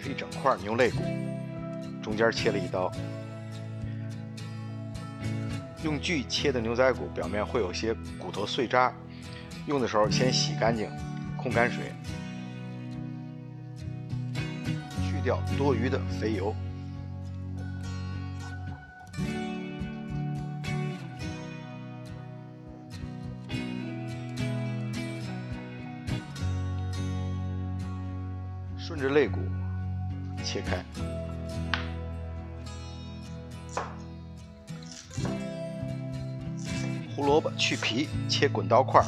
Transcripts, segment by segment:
是一整块牛肋骨，中间切了一刀。用锯切的牛仔骨表面会有些骨头碎渣，用的时候先洗干净，控干水，去掉多余的肥油。顺着肋骨切开。胡萝卜去皮，切滚刀块。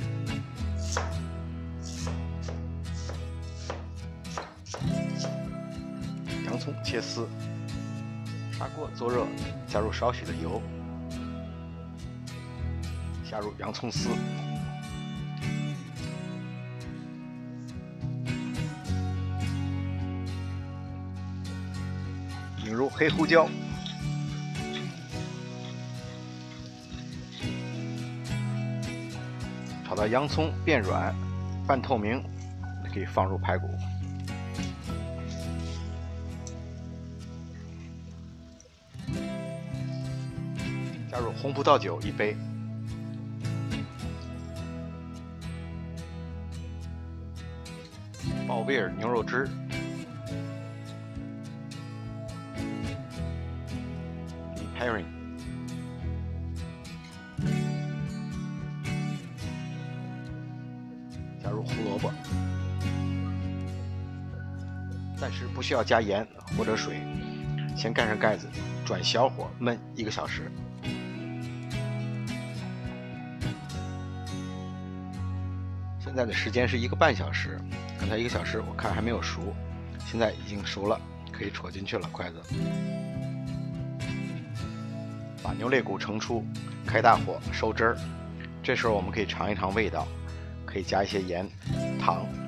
洋葱切丝。砂锅做热，加入少许的油，下入洋葱丝，引入黑胡椒。炒到洋葱变软、半透明，可以放入排骨。加入红葡萄酒1杯，鲍威尔牛肉汁，herring， 加入胡萝卜，暂时不需要加盐或者水，先盖上盖子，转小火焖1个小时。现在的时间是1个半小时，刚才1个小时我看还没有熟，现在已经熟了，可以戳进去了筷子。把牛肋骨盛出，开大火收汁儿。这时候我们可以尝一尝味道，可以加一些盐、糖。